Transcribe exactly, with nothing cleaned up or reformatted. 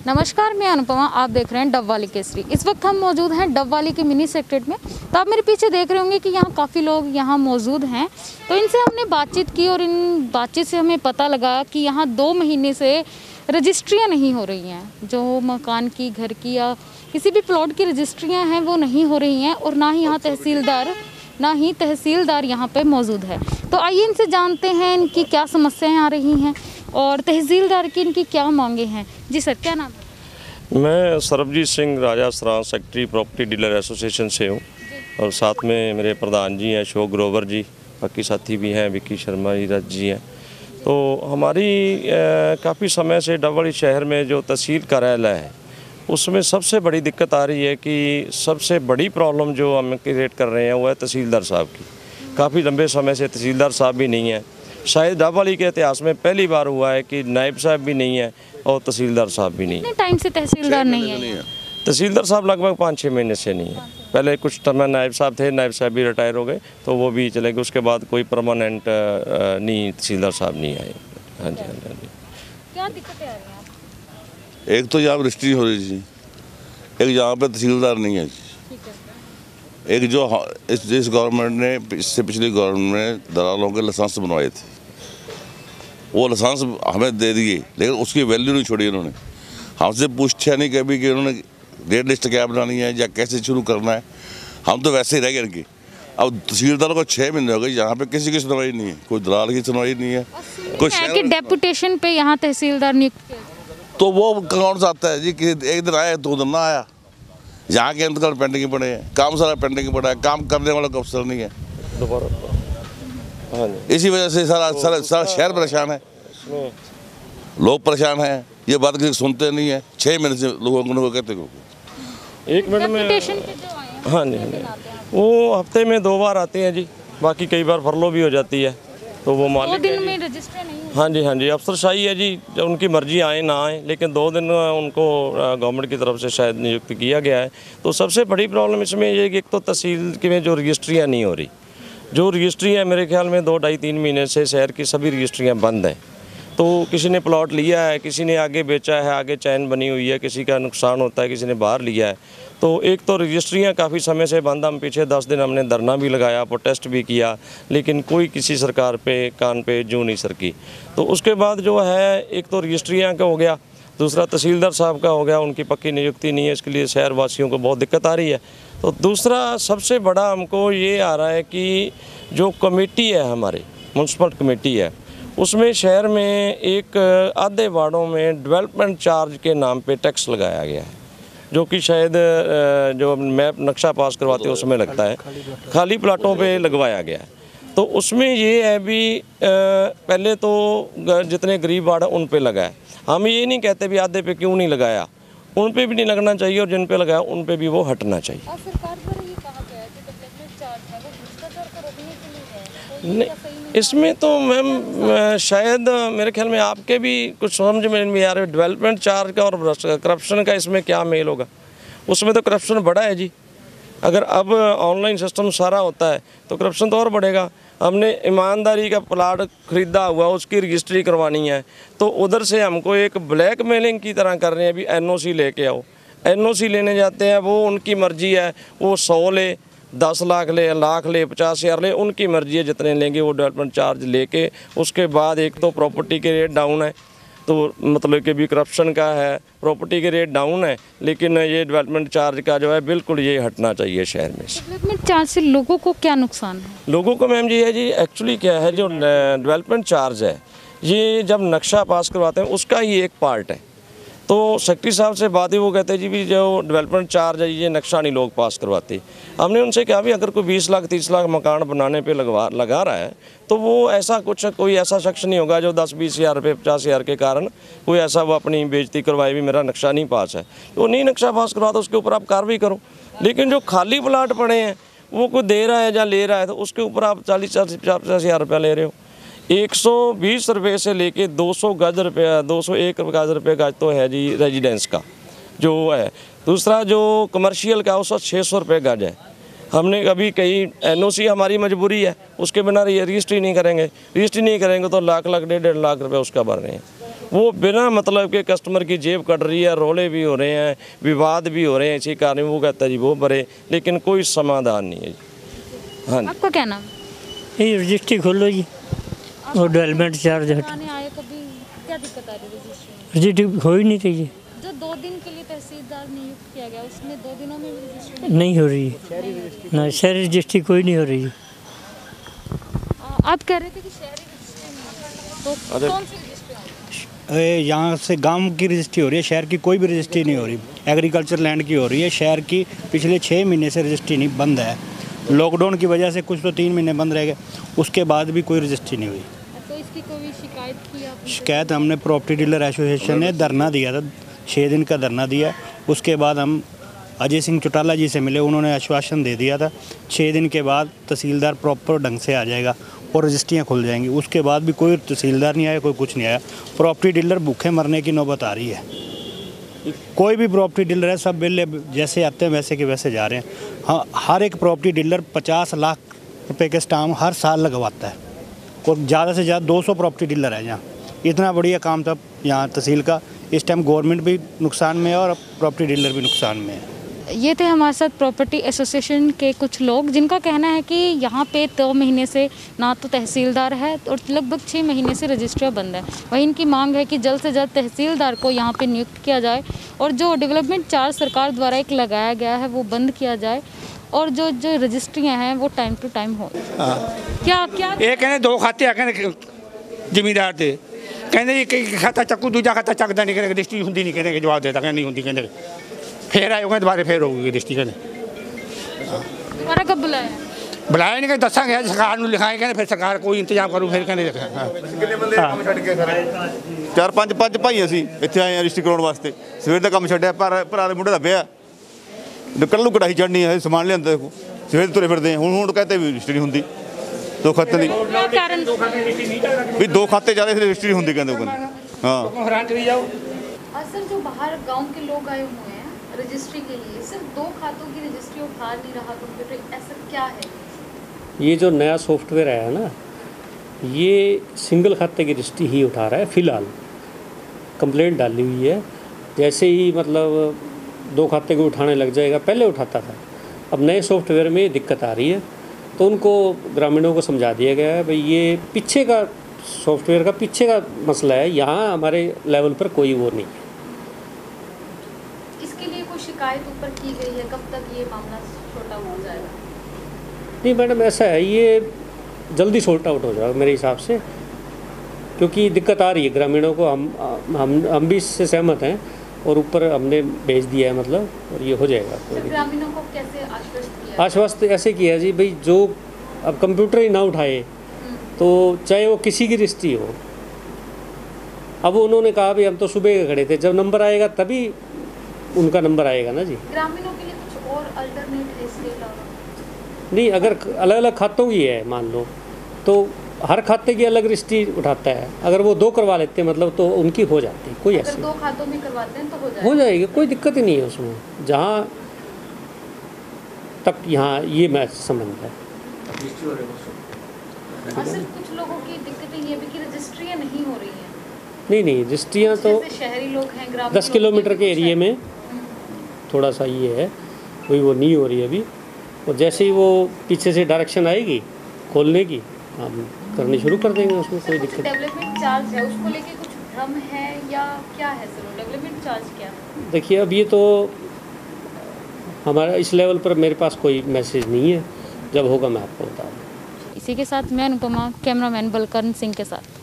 नमस्कार, मैं अनुपमा। आप देख रहे हैं डबवाली केसरी। इस वक्त हम मौजूद हैं डबवाली के मिनी सेक्रेट में। तो आप मेरे पीछे देख रहे होंगे कि यहाँ काफ़ी लोग यहाँ मौजूद हैं। तो इनसे हमने बातचीत की और इन बातचीत से हमें पता लगा कि यहाँ दो महीने से रजिस्ट्रियाँ नहीं हो रही हैं। जो मकान की, घर की या किसी भी प्लॉट की रजिस्ट्रियाँ हैं वो नहीं हो रही हैं और ना ही यहाँ तहसीलदार ना ही तहसीलदार यहाँ पे मौजूद है। तो आइए इनसे जानते हैं इनकी क्या समस्याएं आ रही हैं और तहसीलदार की इनकी क्या मांगे हैं। जी सर, क्या नाम है? मैं Sarabjit Singh Raja Saran secretary property dealer association से हूँ और साथ में मेरे प्रधान जी हैं अशोक ग्रोवर जी, बाकी साथी भी हैं विक्की शर्मा जी रज जी हैं। तो हमारी काफ़ी समय से डबवाली शहर में जो तहसील कार्यालय है उसमें सबसे बड़ी दिक्कत आ रही है कि सबसे बड़ी प्रॉब्लम जो हम क्रिएट कर रहे हैं वो है तहसीलदार साहब की। काफ़ी लंबे समय से तहसीलदार साहब भी नहीं है। शायद डबवाली के इतिहास में पहली बार हुआ है कि नायब साहब भी नहीं है और तहसीलदार साहब भी नहीं है। टाइम से तहसीलदार नहीं है। तहसीलदार साहब लगभग पाँच छः महीने से नहीं है। पहले कुछ समय नायब साहब थे, नायब साहब भी रिटायर हो गए तो वो भी चले गए। उसके बाद कोई परमानेंट नहीं तहसीलदार साहब नहीं आए। हाँ जी, हाँ जी, हाँ जी। क्या दिक्कतें आ रही हैं? एक तो यहाँ रजिस्ट्री हो रही जी, एक यहाँ पे तहसीलदार नहीं है जी। एक जो इस जिस गवर्नमेंट ने इससे पिछली गवर्नमेंट ने दलालों के लाइसेंस बनवाए थे वो लाइसेंस हमें दे दिए, लेकिन उसकी वैल्यू नहीं छोड़ी उन्होंने। हमसे पूछा नहीं कभी कि उन्होंने रेट लिस्ट क्या बनानी है या कैसे शुरू करना है। हम तो वैसे ही रह गए इनकी। अब तहसीलदारों को छः महीने हो गए, यहाँ पे किसी की सुनवाई नहीं है, कोई दलाल की सुनवाई नहीं है। कुछ है कि डेपुटेशन पे यहाँ तहसीलदार नियुक्त किया, तो वो कौन सा आता है जी कि एक दिन आया दो दिन ना आया। यहाँ के इंतकाल पेंडिंग पड़े हैं, काम सारा पेंडिंग पड़ा है, काम करने वाला कोई अफसर नहीं है। इसी वजह से सारा सारा सारा शहर परेशान है, लोग परेशान हैं। ये बात किसी सुनते नहीं है। छः महीने से लोगों को कहते हो एक मिनट में। हाँ जी, हाँ जी, वो हफ्ते में दो बार आती हैं जी, बाकी कई बार फरलो भी हो जाती है तो वो मालिक दिन में रजिस्टर नहीं। हाँ जी, हाँ जी, अफसरशाही है जी, जब उनकी मर्जी आए ना आए, लेकिन दो दिन उनको गवर्नमेंट की तरफ से शायद नियुक्त किया गया है। तो सबसे बड़ी प्रॉब्लम इसमें ये कि एक तो तहसील की में जो रजिस्ट्रियाँ नहीं हो रही, जो रजिस्ट्री है मेरे ख्याल में दो ढाई तीन महीने से शहर की सभी रजिस्ट्रियाँ बंद हैं। तो किसी ने प्लॉट लिया है, किसी ने आगे बेचा है, आगे चैन बनी हुई है, किसी का नुकसान होता है, किसी ने बाहर लिया है। तो एक तो रजिस्ट्रियाँ काफ़ी समय से बंद। हम पीछे दस दिन हमने धरना भी लगाया, प्रोटेस्ट भी किया, लेकिन कोई किसी सरकार पे कान पे जूं नहीं सरकी। तो उसके बाद जो है एक तो रजिस्ट्रियाँ का हो गया, दूसरा तहसीलदार साहब का हो गया, उनकी पक्की नियुक्ति नहीं है, इसके लिए शहर वासियों को बहुत दिक्कत आ रही है। तो दूसरा सबसे बड़ा हमको ये आ रहा है कि जो कमेटी है हमारी म्यूनसिपल कमेटी है उसमें शहर में एक आधे वार्डों में डेवलपमेंट चार्ज के नाम पे टैक्स लगाया गया है, जो कि शायद जो मैप नक्शा पास करवाते हैं उसमें लगता है, खाली प्लाटों पे लगवाया गया है। तो उसमें ये है भी पहले तो जितने गरीब वार्ड हैं उन पे लगा है। हम ये नहीं कहते भी आधे पे क्यों नहीं लगाया, उन पे भी नहीं लगना चाहिए और जिन पे लगाया उन पे भी वो हटना चाहिए। सरकार द्वारा ये कहा गया है कि डेवलपमेंट चार्ज है वो भ्रष्टाचार को रोकने के लिए है। नहीं, इसमें तो मैम शायद मेरे ख्याल में आपके भी कुछ समझ में नहीं आ रहा है। डेवलपमेंट चार्ज का और करप्शन का इसमें क्या मेल होगा? उसमें तो करप्शन बढ़ा है जी। अगर अब ऑनलाइन सिस्टम सारा होता है तो करप्शन तो और बढ़ेगा। हमने ईमानदारी का प्लाट खरीदा हुआ, उसकी रजिस्ट्री करवानी है तो उधर से हमको एक ब्लैक मेलिंग की तरह कर रहे हैं, अभी एन ओ सी लेके आओ। एन ओ सी लेने जाते हैं, वो उनकी मर्जी है, वो सौ ले, दस लाख ले, लाख ले, पचास हज़ार ले, उनकी मर्जी है जितने लेंगे वो डेवलपमेंट चार्ज लेके। उसके बाद एक तो प्रॉपर्टी के रेट डाउन है, तो मतलब कि भी करप्शन का है, प्रॉपर्टी के रेट डाउन है, लेकिन ये डेवलपमेंट चार्ज का जो है बिल्कुल ये हटना चाहिए शहर में से। डेवलपमेंट चार्ज से लोगों को क्या नुकसान है? लोगों को मैम जी है जी, एक्चुअली क्या है, जो डेवलपमेंट चार्ज है ये जब नक्शा पास करवाते हैं उसका ही एक पार्ट है। तो सेक्रेटरी साहब से बात ही वो कहते हैं जी भी जो डेवलपमेंट चार्ज है ये नक्शा नहीं लोग पास करवाते। हमने उनसे कहा भी अगर कोई बीस लाख तीस लाख मकान बनाने पे लगवा लगा रहा है तो वो ऐसा कुछ कोई ऐसा शख्स नहीं होगा जो दस बीस हज़ार रुपये पचास हज़ार के कारण कोई ऐसा वो अपनी बेइज्जती करवाए भी मेरा नक्शा नहीं पास है। तो नहीं नक्शा पास करवा तो उसके ऊपर आप कार्रवाई करो। लेकिन जो खाली प्लाट पड़े हैं वो कोई दे रहा है या ले रहा है तो उसके ऊपर आप चालीस चालीस पचास पचास हज़ार रुपया ले रहे हो। एक सौ बीस रुपये से लेके दो सौ गज रुपया दो सौ एक गज रुपये गज तो है जी रेजिडेंस का जो है। दूसरा जो कमर्शियल का उसका छः सौ रुपये गज है। हमने कभी कहीं एन ओ सी हमारी मजबूरी है, उसके बिना रजिस्ट्री नहीं करेंगे, रजिस्ट्री नहीं करेंगे तो लाख लाख डेढ़ डेढ़ लाख रुपये उसका भर रहे हैं। वो बिना मतलब के कस्टमर की जेब कट रही है, रोले भी हो रहे हैं, विवाद भी हो रहे हैं इसी कारण। वो कहता है जी वो भरे, लेकिन कोई समाधान नहीं है जी। हाँ जी। आपका क्या नाम? ये रजिस्ट्री खोलो जी और डेवलपमेंट चार्ज हट आने आए कभी क्या दिक्कत आ रही है रजिस्ट्री में? रजिस्ट्री हो ही नहीं रही है, जो दो दिन के लिए तहसीलदार नियुक्त किया गया उसमें दो दिनों में भी रजिस्ट्री नहीं हो रही है ना, शहरी रजिस्ट्री कोई नहीं हो रही है। आ, आप कह रहे थे कि शहरी रजिस्ट्री नहीं हो रही, तो कौन सी रजिस्ट्री हो रही है? यहाँ से गांव की रजिस्ट्री हो रही है, शहर की कोई भी रजिस्ट्री नहीं हो रही। एग्रीकल्चर लैंड की हो रही है, शहर की पिछले छः महीने से रजिस्ट्री नहीं, बंद है। लॉकडाउन की वजह से कुछ तो तीन महीने बंद रह गए, उसके बाद भी कोई रजिस्ट्री नहीं हुई। तो इसकी कोई शिकायत की आपने? शिकायत हमने प्रॉपर्टी डीलर एसोसिएशन ने धरना दिया था, छः दिन का धरना दिया। उसके बाद हम अजय सिंह चौटाला जी से मिले, उन्होंने आश्वासन दे दिया था छः दिन के बाद तहसीलदार प्रॉपर ढंग से आ जाएगा और रजिस्ट्रियाँ खुल जाएंगी। उसके बाद भी कोई तहसीलदार नहीं आया, कोई कुछ नहीं आया। प्रॉपर्टी डीलर भूखे मरने की नौबत आ रही है। कोई भी प्रॉपर्टी डीलर है, सब बिल जैसे आते हैं वैसे के वैसे जा रहे हैं। हाँ, हर एक प्रॉपर्टी डीलर पचास लाख रुपए के स्टाम्प हर साल लगवाता है और ज़्यादा से ज़्यादा दो सौ प्रॉपर्टी डीलर है यहाँ। इतना बढ़िया काम था यहाँ तहसील का। इस टाइम गवर्नमेंट भी नुकसान में है और प्रॉपर्टी डीलर भी नुकसान में है। ये थे हमारे साथ प्रॉपर्टी एसोसिएशन के कुछ लोग, जिनका कहना है कि यहाँ पे दो महीने से ना तो तहसीलदार है और लगभग छः महीने से रजिस्ट्रियाँ बंद है। वहीं इनकी मांग है कि जल्द से जल्द तहसीलदार को यहाँ पे नियुक्त किया जाए और जो डेवलपमेंट चार्ज सरकार द्वारा एक लगाया गया है वो बंद किया जाए और जो जो रजिस्ट्रियाँ हैं वो टाइम टू टाइम हो। क्या क्या ਇਹ ਕਹਿੰਦੇ ਦੋ ਖਾਤੇ ਆ, ਕਹਿੰਦੇ ਜ਼ਿਮੀਂਦਾਰ ਦੇ, ਕਹਿੰਦੇ ਜੀ ਇੱਕ ਖਾਤਾ ਚੱਕੂ ਦੂਜਾ ਖਾਤਾ ਚੱਕਦਾ ਨਹੀਂ, ਕਹਿੰਦੇ ਰਜਿਸਟਰੀ ਹੁੰਦੀ ਨਹੀਂ, ਕਹਿੰਦੇ ਜਵਾਬ ਦੇਤਾ, ਕਹਿੰਦੇ ਨਹੀਂ ਹੁੰਦੀ, ਕਹਿੰਦੇ ਫੇਰ ਆਇਓ, ਕਹਿੰਦੇ ਦੁਬਾਰੇ ਫੇਰ ਹੋਊਗੀ ਰਜਿਸਟਰੀ, ਕਹਿੰਦੇ दोबारा कब बुलाया? ਬੁਲਾਇਆ ਨਹੀਂ, ਕਹਿੰਦੇ ਦੱਸਾਂਗੇ ਸਰਕਾਰ ਨੂੰ ਲਿਖਾਏ, ਕਹਿੰਦੇ ਫਿਰ ਸਰਕਾਰ ਕੋਈ ਇੰਤਜ਼ਾਮ ਕਰੂ, ਫਿਰ ਕਹਿੰਦੇ ਹਾਂ। ਕਿੰਨੇ ਬੰਦੇ ਕੰਮ ਛੱਡ ਕੇ ਸਾਰੇ? ਚਾਰ ਪੰਜ ਪੰਜ ਭਾਈ ਅਸੀਂ ਇੱਥੇ ਆਏ ਆ ਰਜਿਸਟਰੀ ਕਰਾਉਣ ਵਾਸਤੇ। ਸਵੇਰ ਦਾ ਕੰਮ ਛੱਡਿਆ, ਪਰ ਭਰਾ ਦੇ ਮੁੰਡੇ ਦਾ ਵਿਆਹ, ਕੱਲ੍ਹ ਨੂੰ ਕੜਾਹੀ ਚੜ੍ਹਨੀ ਹੈ, ਸਮਾਨ ਲਿਆਂਦਾ ਦੇਖੋ, ਸਵੇਰ ਤੁਰੇ ਫਿਰਦੇ ਹੁਣ ਹੁਣ ਕਹਿੰਦੇ ਵੀ ਰਜਿਸਟਰੀ ਹੁੰਦੀ ਦੋ ਖਾਤੇ ਦੀ, क्या कारण? ਵੀ ਦੋ ਖਾਤੇ ਜ਼ਿਆਦਾ ਰਜਿਸਟਰੀ ਹੁੰਦੀ ਕਹਿੰਦੇ ਉਹ ਕਹਿੰਦੇ। ਹਾਂ ਹੈਰਾਨ ਕਰੀ ਜਾਓ। और सर जो बाहर गांव के लोग आए हुए हैं रजिस्ट्री के लिए, सिर्फ दो खातों की रजिस्ट्री उठा नहीं रहा कंप्यूटर, ऐसा क्या है? ये जो नया सॉफ्टवेयर आया है ना, ये सिंगल खाते की रजिस्ट्री ही उठा रहा है। फ़िलहाल कंप्लेंट डाली हुई है, जैसे ही मतलब दो खाते को उठाने लग जाएगा, पहले उठाता था, अब नए सॉफ्टवेयर में दिक्कत आ रही है, तो उनको ग्रामीणों को समझा दिया गया है भाई ये पीछे का सॉफ्टवेयर का पीछे का मसला है, यहाँ हमारे लेवल पर कोई वो नहीं है। इसके लिए कोई शिकायत ऊपर की गई है? कब तक ये मामला छोटा हो जाएगा? नहीं मैडम, ऐसा है, ये जल्दी सॉर्ट आउट हो जाएगा मेरे हिसाब से, क्योंकि दिक्कत आ रही है ग्रामीणों को। हम हम हम भी इससे सहमत हैं और ऊपर हमने भेज दिया है मतलब, और ये हो जाएगा। सर, ग्रामीणों को कैसे आश्वस्त किया? आश्वस्त ऐसे किया जी भाई, जो अब कंप्यूटर ही ना उठाए तो चाहे वो किसी की रजिस्ट्री हो। अब उन्होंने कहा भी हम तो सुबह खड़े थे, जब नंबर आएगा तभी उनका नंबर आएगा ना जी। ग्रामीणों के लिए कुछ और अल्टरनेट है इसके अलावा? नहीं, अगर अलग अलग खातों की है मान लो, तो हर खाते की अलग रजिस्ट्री उठाता है। अगर वो दो करवा लेते हैं मतलब तो उनकी हो जाती है, कोई अगर ऐसी दो खातों में करवाते हैं तो हो जाएगा? हो जाएगी, कोई दिक्कत ही नहीं है उसमें। जहाँ तक यहाँ ये मैं समझता है। और सर कुछ लोगों की दिक्कतें ये भी कि रजिस्ट्रियाँ नहीं हो रही हैं। नहीं नहीं, रजिस्ट्रियाँ तो जैसे शहरी लोग हैं, ग्रामीण दस किलोमीटर के एरिए में हम्म। थोड़ा सा ये है, वही वो नहीं हो रही अभी। और जैसे ही वो पीछे से डायरेक्शन आएगी खोलने की, हम करनी शुरू कर देंगे, उसमें कोई कुछ दिक्कत। डेवलपमेंट चार्ज है, उसको लेके कुछ भ्रम है या क्या है सर? डेवलपमेंट चार्ज क्या है? देखिए अब ये तो हमारा इस लेवल पर मेरे पास कोई मैसेज नहीं है, जब होगा मैं आपको बता दूँ। इसी के साथ मैं अनुपमा, कैमरामैन बलकर्ण सिंह के साथ।